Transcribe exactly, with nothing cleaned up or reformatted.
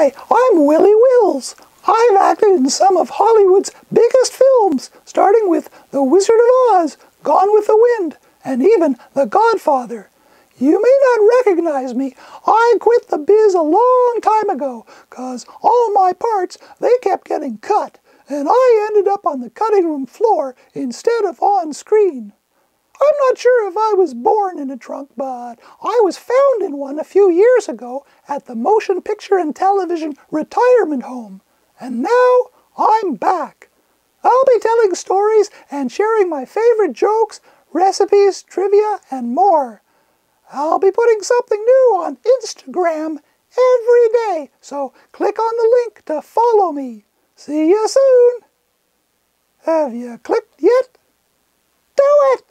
Hi, I'm Willie Wills. I've acted in some of Hollywood's biggest films, starting with The Wizard of Oz, Gone with the Wind, and even The Godfather. You may not recognize me. I quit the biz a long time ago, 'cause all my parts, they kept getting cut, and I ended up on the cutting room floor instead of on screen. I'm not sure if I was born in a trunk, but I was found in one a few years ago at the Motion Picture and Television Retirement Home. And now I'm back. I'll be telling stories and sharing my favorite jokes, recipes, trivia, and more. I'll be putting something new on Instagram every day, so click on the link to follow me. See you soon. Have you clicked yet? Do it!